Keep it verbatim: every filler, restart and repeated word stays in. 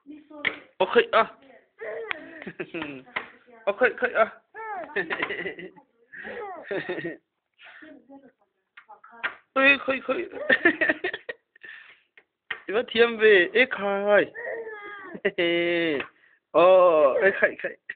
ok à ok ok à ơi khơi khơi 이거 디엠비 에 khai 어 에 khai khai